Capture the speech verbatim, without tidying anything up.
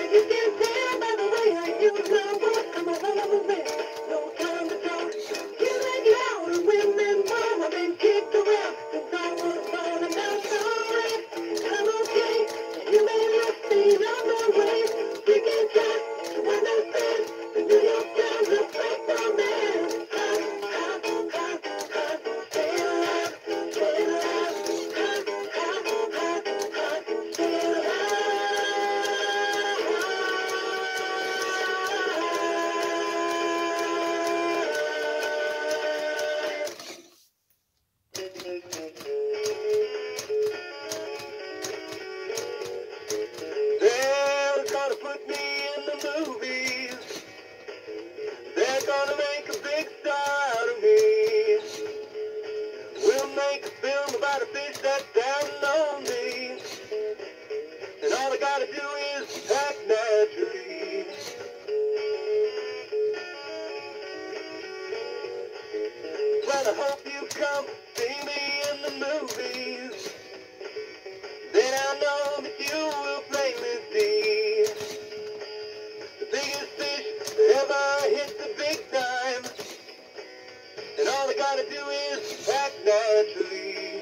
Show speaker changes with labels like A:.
A: You can tell by the way I use my voice. I'm a lover man, no time to talk. You make loud and women mom. I've been kicked around since I was born, and I'm sorry. I'm okay. You may not see on the way. We can try to understand the New York Times reflect on man. Ha, ha, ha, ha. Stay alive, stay alive. Ha, ha, ha, ha. Stay alive. They're gonna put me in the movies. They're gonna make a big star out of me. We'll make a film about a fish that's down and lonely. And all I gotta do is act naturally. Well, I hope you come see me in the movies. Then I know that you will play Miss D, the biggest fish that ever hit the big time. And all I gotta do is act naturally.